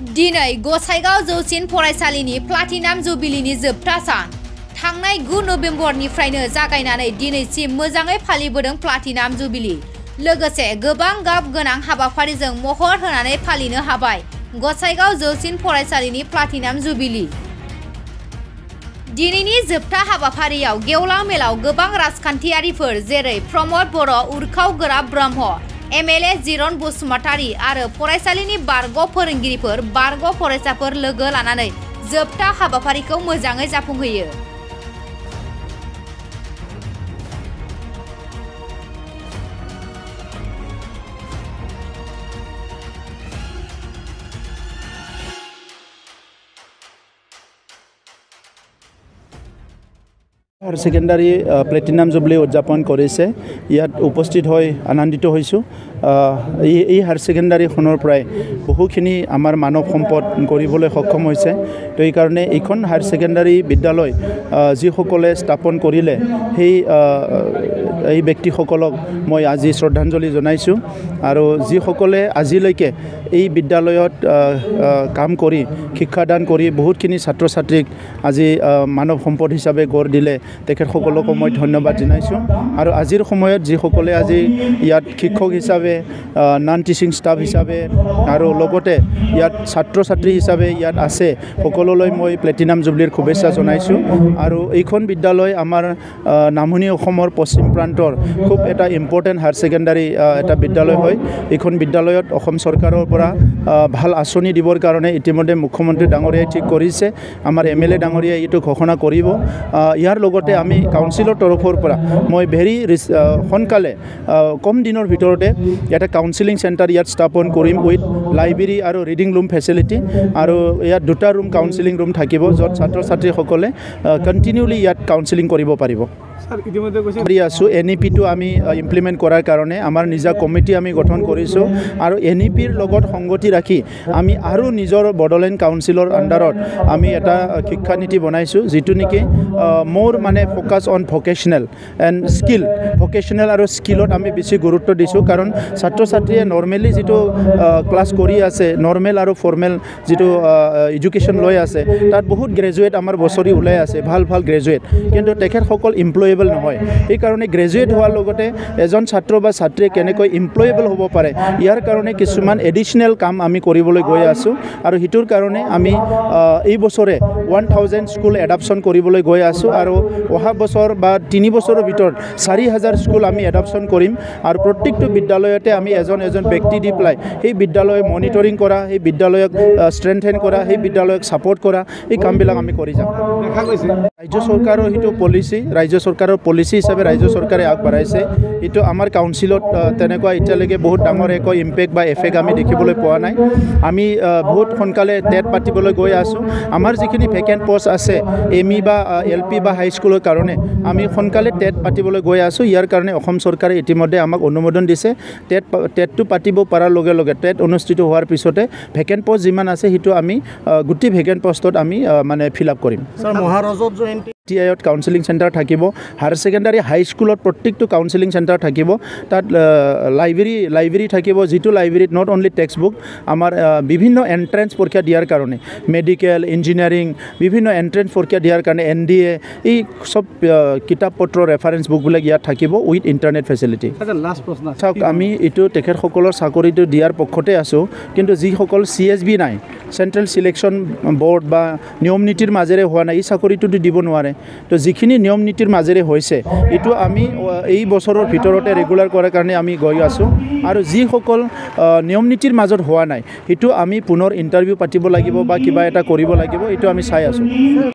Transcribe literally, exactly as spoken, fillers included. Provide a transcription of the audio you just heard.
दिनै गसाइगाव जौसिन फरायसालिनि प्लाटिनाम जुबिलिनि जोबथा सान थांनाय गु नभेम्बरनिफ्रायनो जागायनानै दिनैसिम मोजाङै फालिबोदों प्लाटिनाम जुबिलि लोगोसे गोबां गाब गोनां हाबाफारिजों महर होनानै फालिनो हाबाय गसाइगाव जौसिन फरायसालिनि प्लाटिनाम जुबिलि। दिनैनि जोबथा हाबाफारियाव गेवलां मेलाव गोबां राजखान्थियारिफोर जेरै प्रमद बर', उरखाव गोरा ब्रह्म, एमएलए जिरन बसुमतारी आरो फरायसालिनि बारग' फोरोंगिरिफोर बारग' फरायसाफोर लोगो लानानै जोबथा हाबाफारिखौ मोजाङै जाफुंहोयो। हायर सेकेंडारी प्लेटिनाम जुबली उद्यापन करिছে ইয়াত উপস্থিত হৈ আনন্দিত হৈছোঁ। এই হায়াৰ সেকেন্ডাৰীখনৰ প্ৰায় বহুখিনি আমাৰ মানৱ সম্পদ কৰিবলৈ সক্ষম হৈছে। তো এই কাৰণে এইখন হায়াৰ সেকেন্ডাৰী বিদ্যালয় যিসকলে স্থাপন কৰিলে সেই এই ব্যক্তিসকলক মই আজি শ্ৰদ্ধাঞ্জলি জনাইছোঁ আৰু যিসকলে আজিলৈকে এই বিদ্যালয়ত কাম কৰি শিক্ষাদান কৰি বহুতখিনি ছাত্ৰ ছাত্ৰীক আজি মানৱ সম্পদ হিচাপে গঢ় দিলে তেখেতসকলক মই ধন্যবাদ জনাইছোঁ। আৰু আজিৰ সময়ত যিসকলে আজি ইয়াত শিক্ষক হিচাপে নন টিচিং ষ্টাফ হিচাপে আৰু লগতে ইয়াত ছাত্ৰ ছাত্ৰী হিচাপে ইয়াত আছে সকলোলৈ মই প্লেটিনাম জুবলিৰ শুভেচ্ছা জনাইছোঁ। আৰু এইখন বিদ্যালয় আমাৰ নামনি অসমৰ পশ্চিম প্ৰান্তৰ খুব এটা ইম্পৰ্টেণ্ট হায়াৰ ছেকেণ্ডাৰী এটা বিদ্যালয় হয়। এইখন বিদ্যালয়ত অসম চৰকাৰৰ পৰা ভাল আঁচনি দিবৰ কাৰণে ইতিমধ্যে মুখ্যমন্ত্ৰী ডাঙৰীয়াই ঠিক কৰিছে। আমাৰ এম এল এ ডাঙৰীয়াই এইটো ঘোষণা কৰিব। ইয়াৰ লগতে আমি কাউন্সিলৰ তৰফৰ পৰা মই ভেৰি সোনকালে কম দিনৰ ভিতৰতে এটা কাউন্সিলিং চেণ্টাৰ ইয়াত স্থাপন কৰিম উইথ লাইব্ৰেৰী আৰু ৰিডিং ৰুম ফেচিলিটি। আৰু ইয়াত দুটা ৰুম কাউন্সিলিং ৰুম থাকিব য'ত ছাত্ৰ ছাত্ৰীসকলে কণ্টিনিউলি ইয়াত কাউন্সিলিং কৰিব পাৰিব। কৰি আছোঁ এন ই পিটো আমি ইমপ্লিমেণ্ট কৰাৰ কাৰণে আমাৰ নিজা কমিটি আমি গঠন কৰিছোঁ আৰু এন ই পিৰ লগত সংগতি ৰাখি আমি আৰু নিজৰ বড়োলেণ্ড কাউন্সিলৰ আণ্ডাৰত আমি এটা শিক্ষানীতি বনাইছোঁ যিটো নেকি মোৰ মানে focus on vocational and skill vocational আৰু স্কিলত আমি বেছি গুৰুত্ব দিছোঁ। কাৰণ ছাত্ৰ ছাত্ৰীয়ে নৰ্মেলি যিটো ক্লাছ কৰি আছে নৰ্মেল আৰু ফৰ্মেল যিটো এডুকেশ্যন লৈ আছে তাত বহুত গ্ৰেজুৱেট আমাৰ বছৰি ওলাই আছে ভাল ভাল গ্ৰেজুৱেট, কিন্তু তেখেতসকল ইমপ্লয়েবল নহয়। সেইকাৰণে গ্ৰেজুৱেট হোৱাৰ লগতে এজন ছাত্ৰ বা ছাত্ৰীয়ে কেনেকৈ ইমপ্লয়েবল হ'ব পাৰে ইয়াৰ কাৰণে কিছুমান এডিশ্যনেল কাম আমি কৰিবলৈ গৈ আছোঁ। আৰু সেইটোৰ কাৰণে আমি এই বছৰে ওৱান থাউজেণ্ড স্কুল এডাপশ্যন কৰিবলৈ গৈ আছোঁ আৰু অহা বছৰ বা তিনি বছৰৰ ভিতৰত চাৰি হাজাৰ স্কুল আমি এডাপশ্যন কৰিম। আৰু প্ৰত্যেকটো বিদ্যালয়তে আমি এজন এজন ব্যক্তি দি পেলাই সেই বিদ্যালয়ক মনিটৰিং কৰা, সেই বিদ্যালয়ক ষ্ট্ৰেংথেন কৰা, সেই বিদ্যালয়ক ছাপৰ্ট কৰা এই কামবিলাক আমি কৰি যাম। ৰাজ্য চৰকাৰৰ সেইটো পলিচি ৰাজ্য চৰকাৰৰ পলিচি হিচাপে ৰাজ্য চৰকাৰে আগবঢ়াইছে। এইটো আমাৰ কাউন্সিলত তেনেকুৱা এতিয়ালৈকে বহুত ডাঙৰ একো ইম্পেক্ট বা এফেক্ট আমি দেখিবলৈ পোৱা নাই। আমি বহুত সোনকালে টেট পাতিবলৈ গৈ আছোঁ। আমাৰ যিখিনি ভেকেণ্ট পষ্ট আছে এম ই বা এল পি বা হাইস্কুলৰ কাৰণে আমি সোনকালে টেট পাতিবলৈ গৈ আছোঁ। ইয়াৰ কাৰণে অসম চৰকাৰে ইতিমধ্যে আমাক অনুমোদন দিছে। টেট টেটটো পাতিব পৰাৰ লগে লগে টেট অনুষ্ঠিত হোৱাৰ পিছতে ভেকেণ্ট পষ্ট যিমান আছে সেইটো আমি গোটেই ভেকেণ্ট পষ্টত আমি মানে ফিল আপ কৰিম। মহাৰাজত জয়ন্তী টি আইত কাউন্সিলিং চেণ্টাৰ থাকিব। হায়াৰ ছেকেণ্ডাৰী হাইস্কুলত প্ৰত্যেকটো কাউন্সিলিং চেণ্টাৰ থাকিব। তাত লাইব্ৰেৰী লাইব্ৰেৰী থাকিব যিটো লাইব্ৰেৰীত নট অনলি টেক্সট বুক আমাৰ বিভিন্ন এণ্ট্ৰেঞ্চ পৰীক্ষা দিয়াৰ কাৰণে মেডিকেল ইঞ্জিনিয়াৰিং বিভিন্ন এণ্ট্ৰেঞ্চ পৰীক্ষা দিয়াৰ কাৰণে এন ডি এ এই চব কিতাপ পত্ৰ ৰেফাৰেঞ্চ বুকবিলাক ইয়াত থাকিব উইথ ইণ্টাৰনেট ফেচিলিটি। লাষ্ট প্ৰশ্ন চাওক, আমি এইটো তেখেতসকলৰ চাকৰিটো দিয়াৰ পক্ষতে আছোঁ, কিন্তু যিসকল চি এছ বি নাই চেণ্ট্ৰেল চিলেকশ্যন বৰ্ড বা নিয়ম নীতিৰ মাজেৰে হোৱা নাই এই চাকৰিটোতো দিব নোৱাৰে। তো যিখিনি নিয়ম নীতিৰ মাজেৰে হৈছে এইটো আমি এই বছৰৰ ভিতৰতে ৰেগুলাৰ কৰাৰ কাৰণে আমি গৈ আছোঁ। আৰু যিসকল নিয়ম নীতিৰ মাজত হোৱা নাই সেইটো আমি পুনৰ ইণ্টাৰভিউ পাতিব লাগিব বা কিবা এটা কৰিব লাগিব, এইটো আমি চাই আছোঁ।